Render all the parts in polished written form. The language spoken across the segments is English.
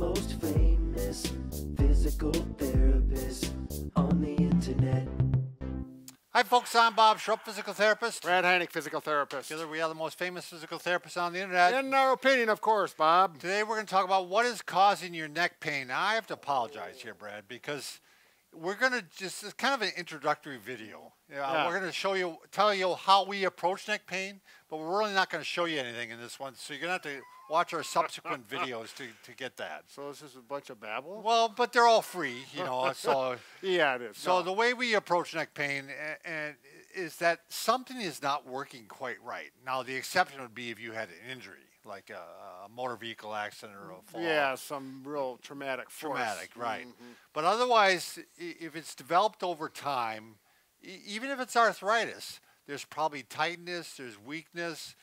most famous physical therapist on the internet. Hi folks, I'm Bob Schrupp, physical therapist. Brad Heineck, physical therapist. Together we are the most famous physical therapists on the internet. In our opinion, of course, Bob. Today we're going to talk about what is causing your neck pain. Now I have to apologize here, Brad, because we're going to just, it's kind of an introductory video. Yeah. We're going to tell you how we approach neck pain, but we're really not going to show you anything in this one, so you're going to have to watch our subsequent videos to get that. So this is a bunch of babble? Well, but they're all free, you know, so... Yeah, it is. So the way we approach neck pain is that something is not working quite right. Now, the exception would be if you had an injury, like a motor vehicle accident or a fall. Yeah, some real traumatic force. Traumatic, right. Mm-hmm. But otherwise, if it's developed over time, even if it's arthritis, there's probably tightness, there's weakness,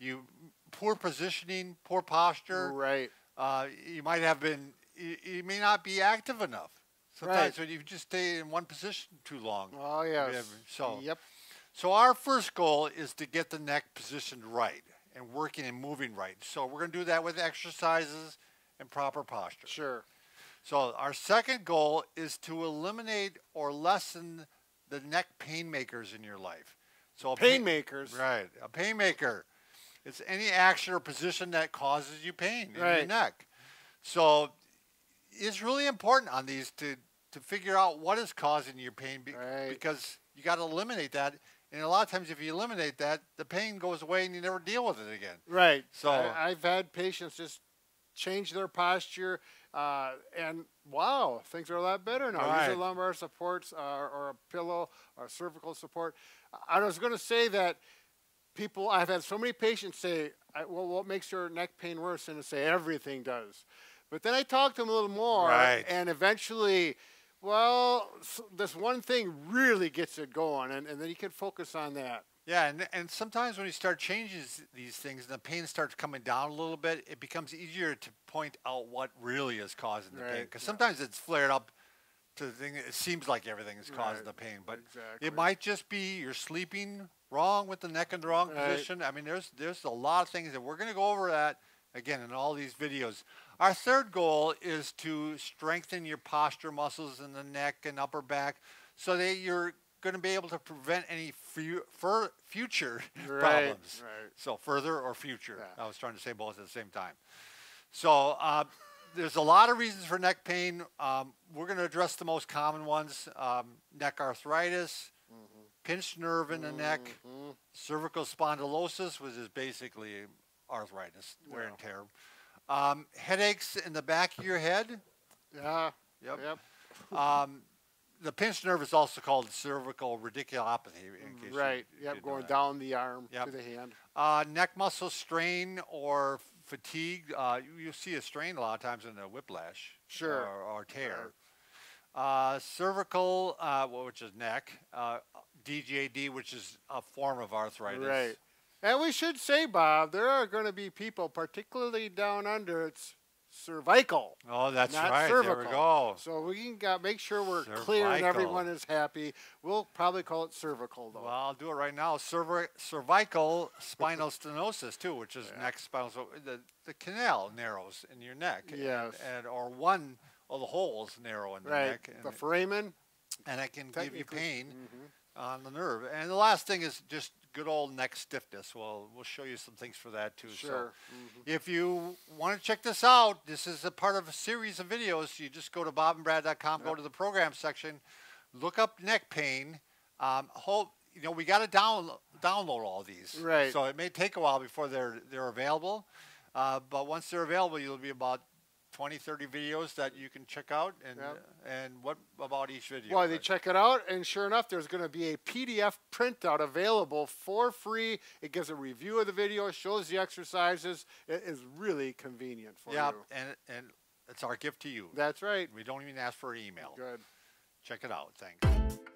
poor positioning, poor posture. Right. You might have been, you may not be active enough. Sometimes when you just stay in one position too long. Oh, yes. Yep. So our first goal is to get the neck positioned right and working and moving right. So we're going to do that with exercises and proper posture. Sure. So our second goal is to eliminate or lessen the neck pain makers in your life. So Pain makers. Right. A pain maker. It's any action or position that causes you pain in your neck. So it's really important on these to figure out what is causing your pain because you got to eliminate that. And a lot of times if you eliminate that, the pain goes away and you never deal with it again. Right. So I've had patients just change their posture and wow, things are a lot better now. Right. Use lumbar supports or a pillow or cervical support. I was going to say that I've had so many patients say, well, what makes your neck pain worse? And to say everything does. But then I talked to them a little more, and eventually, well, this one thing really gets it going, and then you can focus on that. Yeah, and sometimes when you start changing these things and the pain starts coming down a little bit, it becomes easier to point out what really is causing the pain. Because sometimes it's flared up to the thing, it seems like everything is causing the pain, but it might just be you're sleeping wrong with the neck in the wrong position. I mean, there's a lot of things that we're going to go over that, again, in all these videos. Our third goal is to strengthen your posture muscles in the neck and upper back so that you're going to be able to prevent any future problems. So further or future. I was trying to say both at the same time. So there's a lot of reasons for neck pain. We're going to address the most common ones. Neck arthritis, pinched nerve in the neck, cervical spondylosis, which is basically arthritis, wear and tear. Headaches in the back of your head. Yeah. Yep. The pinched nerve is also called cervical radiculopathy. In case going down the arm to the hand. Neck muscle strain or fatigue. You see a strain a lot of times in a whiplash. Or tear. Cervical, which is neck. DGAD, which is a form of arthritis. Right. And we should say, Bob, there are going to be people, particularly down under, it's cervical. Oh, that's not right. Cervical. There we go. So we can make sure we're clear and everyone is happy. We'll probably call it cervical, though. Well, I'll do it right now. Cervical spinal stenosis, too, which is neck spinal. So the canal narrows in your neck. Yes. Or one of the holes narrow in the neck. And the foramen. And it can give you pain on the nerve. And the last thing is just good old neck stiffness. Well, we'll show you some things for that too. Sure. So if you want to check this out, this is a part of a series of videos. You just go to bobandbrad.com, go to the program section, look up neck pain. We got to download all these. Right. So it may take a while before they're available. But once they're available, you'll be about 20, 30 videos that you can check out. And what about each video? Well, they check it out, and sure enough, there's going to be a PDF printout available for free. It gives a review of the video, shows the exercises. It is really convenient for you. Yeah, and it's our gift to you. That's right. We don't even ask for an email. Good. Check it out. Thanks.